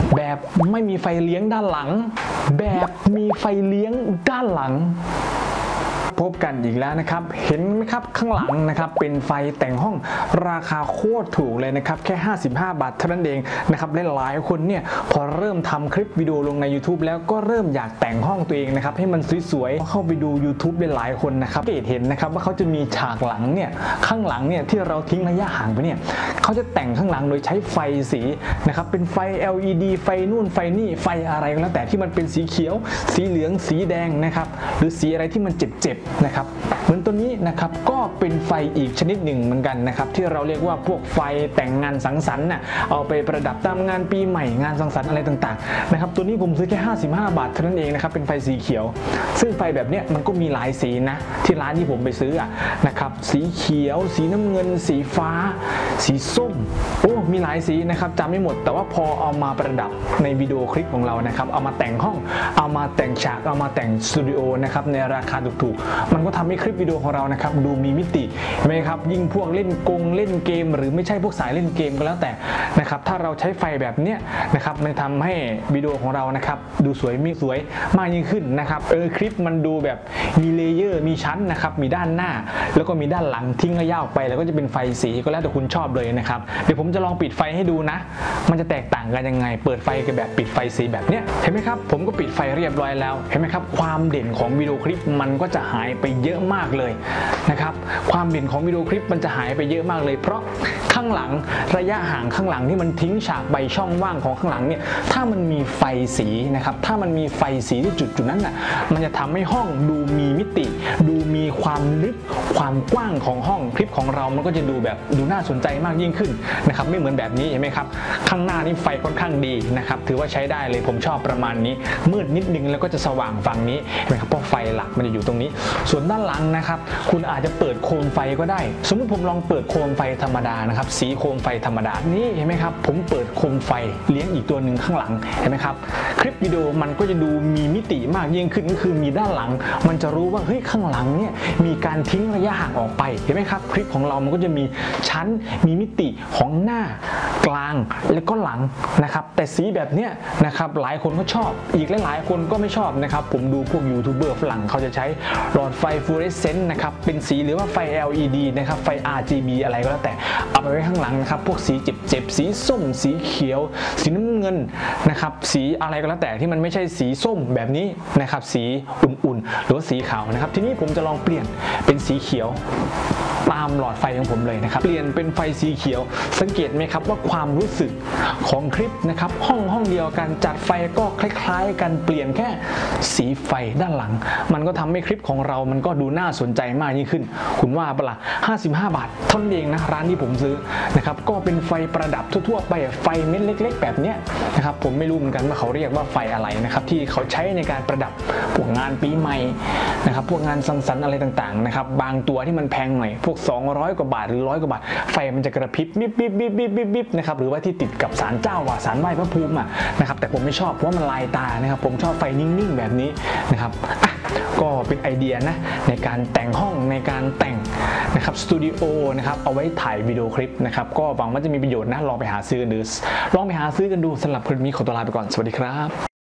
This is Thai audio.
แบบไม่มีไฟเลี้ยงด้านหลังแบบมีไฟเลี้ยงด้านหลังพบกันอีกแล้วนะครับเห็นไหมครับข้างหลังนะครับเป็นไฟแต่งห้องราคาโคตรถูกเลยนะครับแค่55 บาทเท่านั้นเองนะครับหลายคนเนี่ยพอเริ่มทำคลิปวิดีโอลงใน YouTube แล้วก็เริ่มอยากแต่งห้องตัวเองนะครับให้มันสวยๆเข้าไปดู YouTube หลายคนนะครับเห็นนะครับว่าเขาจะมีฉากหลังเนี่ยข้างหลังเนี่ยที่เราทิ้งระยะห่างไปเนี่ยเขาจะแต่งข้างหลังโดยใช้ไฟสีนะครับเป็นไฟ LED ไฟนู่นไฟนี่ไฟอะไรก็แล้วแต่ที่มันเป็นสีเขียวสีเหลืองสีแดงนะครับหรือสีอะไรที่มันเจ็บนะครับเหมือนตัวนี้นะครับก็เป็นไฟอีกชนิดหนึ่งเหมือนกันนะครับที่เราเรียกว่าพวกไฟแต่งงานสังสรรค์น่ะเอาไปประดับตามงานปีใหม่งานสังสรรค์อะไรต่างๆนะครับตัวนี้ผมซื้อแค่55 บาทเท่านั้นเองนะครับเป็นไฟสีเขียวซึ่งไฟแบบนี้มันก็มีหลายสีนะที่ร้านที่ผมไปซื้อนะครับสีเขียวสีน้ำเงินสีฟ้าสีส้มโอ้มีหลายสีนะครับจำไม่หมดแต่ว่าพอเอามาประดับในวิดีโอคลิปของเรานะครับเอามาแต่งห้องเอามาแต่งฉากเอามาแต่งสตูดิโอนะครับในราคาถูกๆมันก็ทำให้คลิปวิดีโอของเรานะครับดูมีมิติใช่ไหมครับยิ่งพวกเล่นเล่นเกมหรือไม่ใช่พวกสายเล่นเกมก็แล้วแต่นะครับถ้าเราใช้ไฟแบบเนี้ยนะครับมันทำให้วิดีโอของเรานะครับดูสวยมากยิ่งขึ้นนะครับคลิปมันดูแบบมีเลเยอร์มีชั้นนะครับมีด้านหน้าแล้วก็มีด้านหลังทิ้งระยะออกไปแล้วก็จะเป็นไฟสีก็แล้วแต่คุณชอบเลยนะครับเดี๋ยวผมจะลองปิดไฟให้ดูนะมันจะแตกต่างกันยังไงเปิดไฟกับแบบปิดไฟสีแบบเนี้ยเห็นไหมครับผมก็ปิดไฟเรียบร้อยแล้วเห็นไหมครับความเด่นของวิดีโอคลิปมันก็จะหายไปเยอะมากเลยนะครับความเด่นของวิดีโอคลิปมันจะหายไปเยอะมากเลยเพราะข้างหลังระยะห่างข้างหลังที่มันทิ้งฉากใบช่องว่างของข้างหลังเนี่ยถ้ามันมีไฟสีนะครับถ้ามันมีไฟสีที่จุดนั้นน่ะมันจะทำให้ห้องดูมีมิติดูมีความลึกความกว้างของห้องคลิปของเรามันก็จะดูแบบดูน่าสนใจมากยิ่งขึ้นนะครับไม่เหมือนแบบนี้เห็นไหมครับข้างหน้านี่ไฟค่อนข้างดีนะครับถือว่าใช้ได้เลยผมชอบประมาณนี้มืดนิดนึงแล้วก็จะสว่างฝั่งนี้เห็นไหมครับเพราะไฟหลักมันจะอยู่ตรงนี้ส่วนด้านหลังนะครับคุณอาจจะเปิดโคมไฟก็ได้สมมติผมลองเปิดโคมไฟธรรมดานะครับสีโคมไฟธรรมดานี่เห็นไหมครับผมเปิดโคมไฟเลี้ยงอีกตัวหนึ่งข้างหลังเห็นไหมครับคลิปวิดีโอมันก็จะดูมีมิติมากยิ่งขึ้นก็คือมีด้านหลังมันจะรู้ว่าเฮ้ยข้างหลังเนี่ยมีการทิ้งระยะห่างออกไปเห็นไหมครับคลิปของเรามันก็จะมีชั้นมีมิติของหน้ากลางและก็หลังนะครับแต่สีแบบเนี้ยนะครับหลายคนก็ชอบอีกหลายคนก็ไม่ชอบนะครับผมดูพวกยูทูบเบอร์ฝรั่งเขาจะใช้หลอดไฟฟลูออเรสเซนต์นะครับเป็นสีหรือว่าไฟ LED นะครับไฟ RGB อะไรก็แล้วแต่เอาไปไว้ข้างหลังนะครับพวกสีเจ็บสีส้มสีเขียวสีน้ำเงินนะครับสีอะไรก็แล้วแต่ที่มันไม่ใช่สีส้มแบบนี้นะครับสีอุ่นๆหรือว่าสีขาวนะครับทีนี้ผมจะลองเปลี่ยนเป็นสีเขียวตามหลอดไฟของผมเลยนะครับเปลี่ยนเป็นไฟสีเขียวสังเกตไหมครับว่าความรู้สึกของคลิปนะครับห้องเดียวกันจัดไฟก็คล้ายๆกันเปลี่ยนแค่สีไฟด้านหลังมันก็ทำให้คลิปของเรามันก็ดูน่าสนใจมากยิ่งขึ้นคุณว่าเปล่า55 บาทเท่านั้นเองนะร้านที่ผมซื้อนะครับก็เป็นไฟประดับทั่วๆไปไฟเม็ดเล็กๆแบบเนี้ยนะครับผมไม่รู้เหมือนกันว่าเขาเรียกว่าไฟอะไรนะครับที่เขาใช้ในการประดับพวกงานปีใหม่นะครับพวกงานสังสรรค์อะไรต่างๆนะครับบางตัวที่มันแพงหน่อยพวก200 กว่าบาทหรือ100 กว่าบาทไฟมันจะกระพริบบิบนะครับหรือว่าที่ติดกับศาลเจ้าศาลไหว้พระภูมินะครับแต่ผมไม่ชอบเพราะมันลายตานะครับผมชอบไฟนิ่งๆแบบนี้นะครับก็เป็นไอเดียนะในการแต่งห้องในการแต่งนะครับสตูดิโอนะครับเอาไว้ถ่ายวิดีโอคลิปนะครับก็หวังว่าจะมีประโยชน์นะลองไปหาซื้อกันดูสำหรับคลิปนี้ขอตัวลาไปก่อนสวัสดีครับ